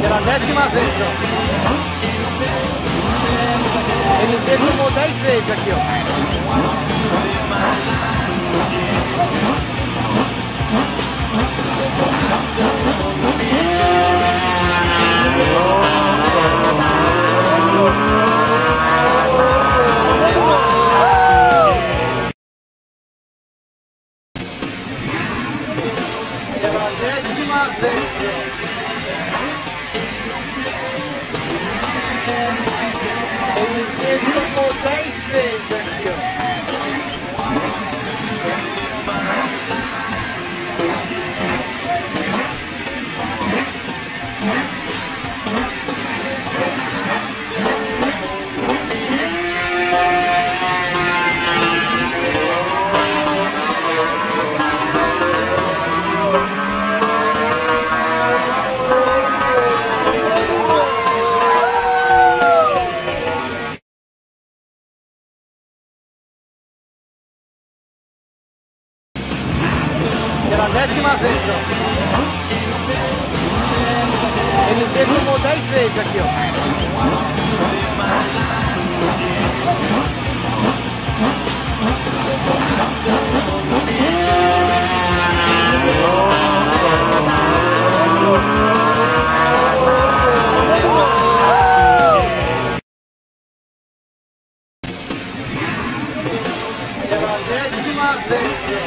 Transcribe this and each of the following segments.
Pela 10ª vez, ó. MT filmou 10 vezes aqui, ó. Pela 10ª vez, ó. MT filmou 10 vezes aqui, ó. Pela 10ª vez, ó. MT filmou 10 vezes aqui, ó. Pela 10ª vez, ó.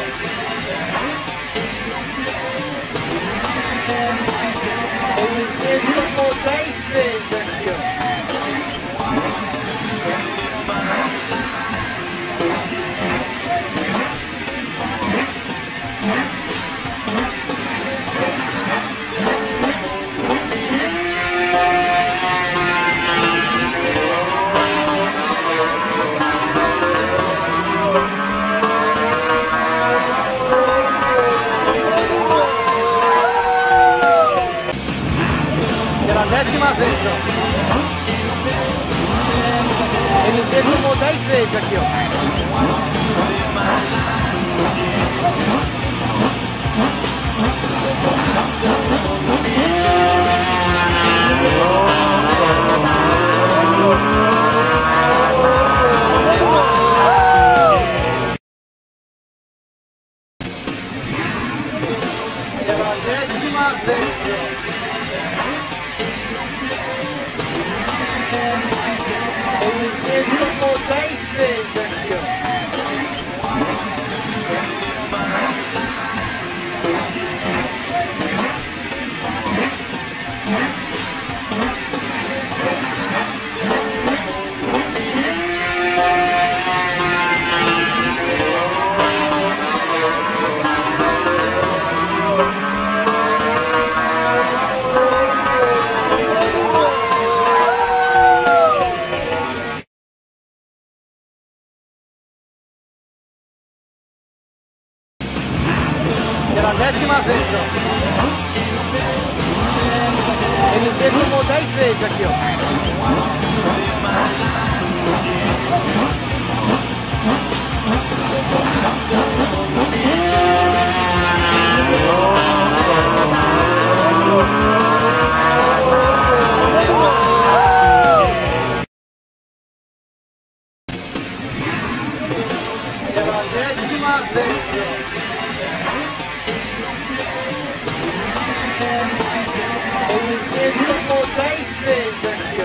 MT filmou 10 vezes aqui, ó. Pela 10ª vez, ó. MT filmou 10 vezes aqui, ó. Pela 10ª vez, ó. MT filmou 10 vezes aqui, ó. Pela 10ª vez, ó. MT filmou 10 vezes aqui, ó. Pela 10ª vez, ó. MT filmou 10 vezes aqui, ó.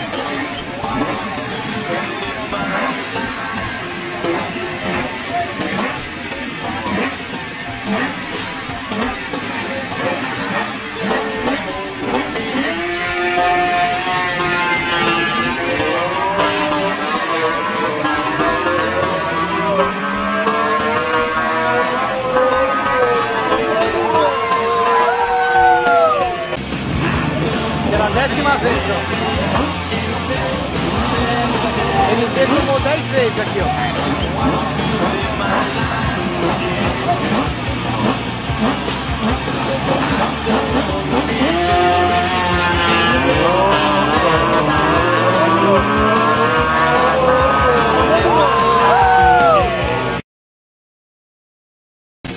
Pela 10ª vez, ó. MT filmou 10 vezes aqui, ó.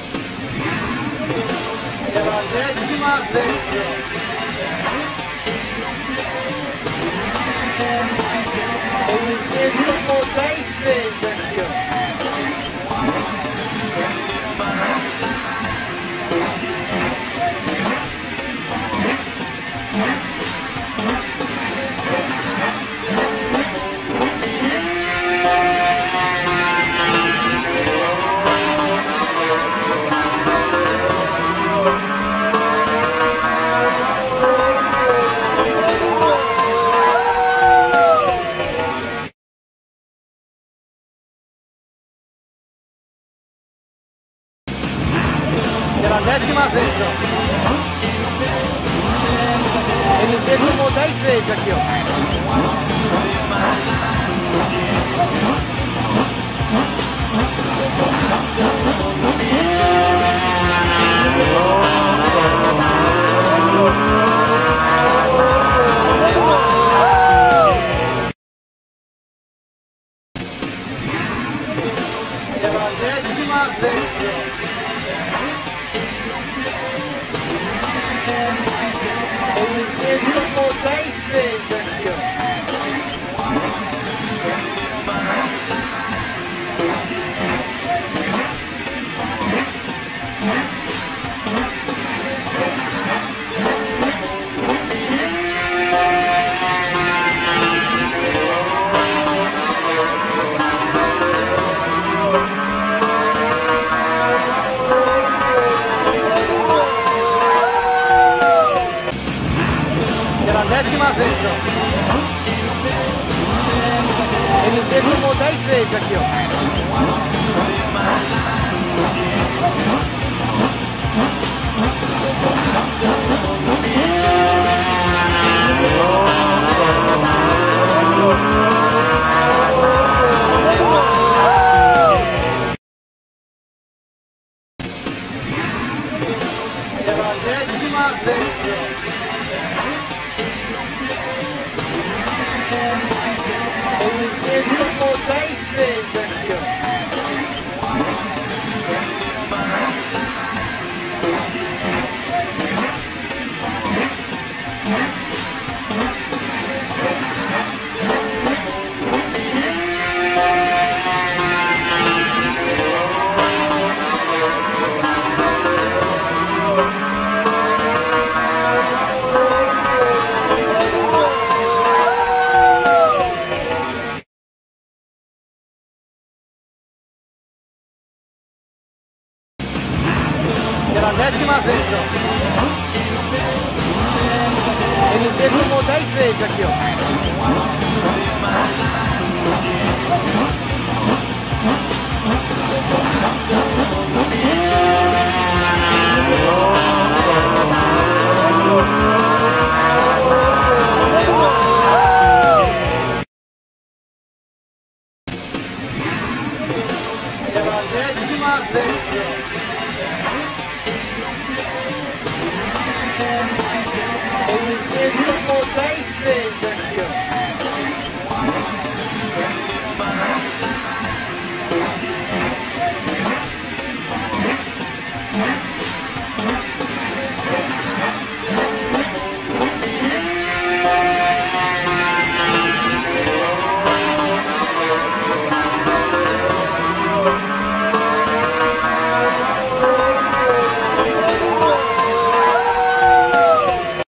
Pela 10ª vez, ó. Pela 10ª vez, ó. MT filmou 10 vezes aqui, ó. Pela 10ª vez, ó. MT filmou 10 vezes aqui, ó. Pela 10ª vez, ó. MT filmou 10 vezes aqui, ó. Pela 10ª vez, ó. MT filmou 10 vezes aqui, ó. Pela 10ª vez, ó. MT filmou 10 vezes aqui, ó.